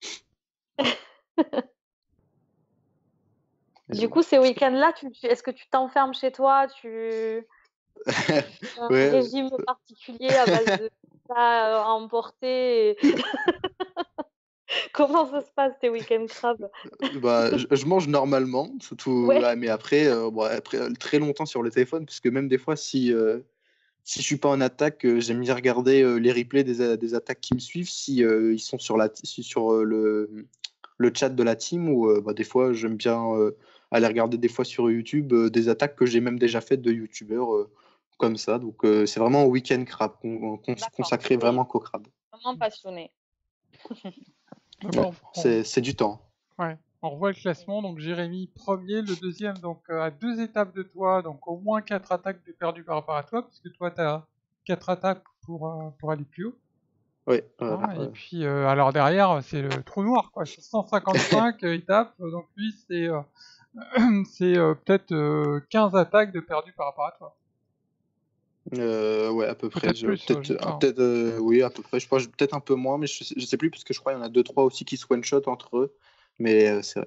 Et Du bon. coup, ces week-ends-là, tu, tu- est-ce que tu t'enfermes chez toi, tu... tu fais un Ouais. régime particulier à base de ça euh, à emporter et- Comment ça se passe, tes week-ends crabes? Bah, je, je mange normalement, surtout, Ouais. ouais, mais après, euh, bon, après, euh, très longtemps sur le téléphone, parce que même des fois, si, euh, si je suis pas en attaque, euh, j'aime bien regarder euh, les replays des, a- des attaques qui me suivent, si euh, ils sont sur, la, si- sur euh, le, le chat de la team, ou euh, bah, des fois, j'aime bien euh, aller regarder des fois sur YouTube euh, des attaques que j'ai même déjà faites de youtubeurs euh, comme ça. Donc, euh, c'est vraiment un week-end crabe, con- con- D'accord. consacré Oui. vraiment qu'au crabe. Vraiment passionné. Donc, Ouais, on, on- c'est c'est du temps. ouais. On revoit le classement. Donc Jérémy premier, le deuxième donc euh, à deux étapes de toi, donc au moins quatre attaques de perdu par rapport à toi, puisque toi tu as quatre attaques pour, euh, pour aller plus haut. Ouais, Hein, voilà, et ouais. puis euh, alors derrière c'est le trou noir, quoi. C'est cent cinquante-cinq étapes, donc lui c'est euh, c'est euh, peut-être euh, quinze attaques de perdu par rapport à toi. Euh, ouais, à peu près. Peut-être Je- plus, Peut-être, je sais pas, ah, hein. peut-être, euh, oui, à peu près. Je pense peut-être un peu moins, mais je sais, je sais plus parce que je crois qu'il y en a deux trois aussi qui se one shot entre eux. Mais euh, c'est vrai.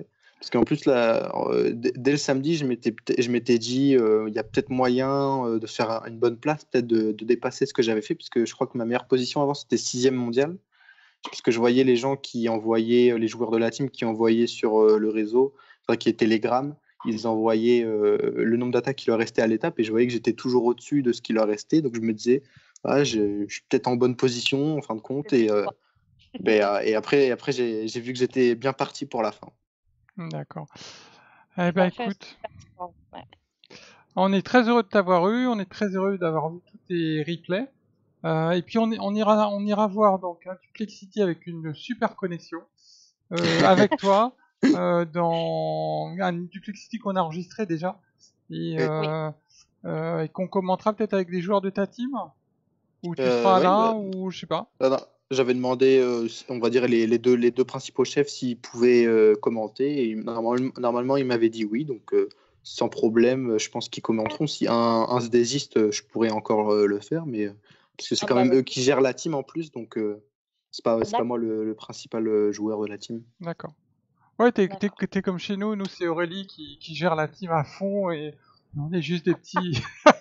Parce qu'en plus, là, euh, d- dès le samedi, je m'étais, peut- je m'étais dit, euh, il y a peut-être moyen euh, de faire un- une bonne place, peut-être de, de dépasser ce que j'avais fait, parce que je crois que ma meilleure position avant, c'était sixième mondial. Parce que je voyais les gens qui envoyaient, euh, les joueurs de la team qui envoyaient sur euh, le réseau, enfin, qui est Telegram, ils envoyaient euh, le nombre d'attaques qui leur restait à l'étape, et je voyais que j'étais toujours au-dessus de ce qui leur restait. Donc je me disais, ah, je, je suis peut-être en bonne position, en fin de compte. Et, euh, ben, euh, et après, après j'ai, j'ai vu que j'étais bien parti pour la fin. D'accord. Eh ben Ça fait un écoute, super sport, ouais. on est très heureux de t'avoir eu, on est très heureux d'avoir vu tous tes replays. Euh, et puis on, on ira, on ira voir donc un Duplexity avec une super connexion euh, avec toi euh, dans un Duplexity qu'on a enregistré déjà et, Et- Oui. euh, euh, et qu'on commentera peut-être avec des joueurs de ta team ou tu Euh, seras ouais, là bah, ou je sais pas. ah non, j'avais demandé, euh, on va dire, les, les deux, les deux principaux chefs s'ils pouvaient euh, commenter. Et normalement, normalement, ils m'avaient dit oui, donc euh, sans problème, je pense qu'ils commenteront. Si un, un se désiste, euh, je pourrais encore euh, le faire, mais euh, parce que c'est Ah quand bah même oui. eux qui gèrent la team en plus, donc euh, c'est pas, c'est pas D'accord. moi le, le principal euh, joueur de la team. D'accord. Ouais, t'es, t'es, D'accord. t'es comme chez nous, nous c'est Aurélie qui, qui gère la team à fond et on est juste des petits.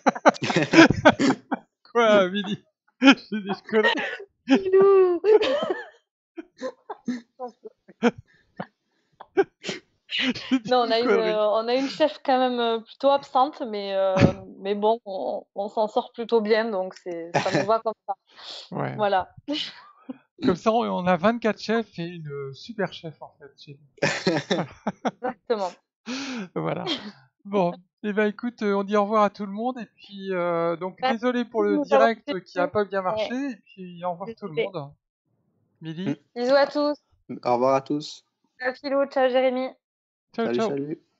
Quoi, Midi? Je dis des conneries. Pilou. Je dis Non, on des a une, conneries. euh, on a une chef quand même euh, plutôt absente, mais, euh, mais bon, on, on s'en sort plutôt bien, donc c'est, ça nous va comme ça. Ouais. Voilà. Comme ça, on on a vingt-quatre chefs et une euh, super chef en fait chez nous. Exactement. Voilà. Bon, et ben écoute, euh, on dit au revoir à tout le monde et puis euh, donc Merci désolé pour de le nous avoir direct qui a suivis. pas bien Ouais, marché et puis au revoir tout le désolée. monde. Midi. Bisous à tous. Au revoir à tous. Ciao Philou, ciao Jérémy. Ciao, Salut, ciao. salut.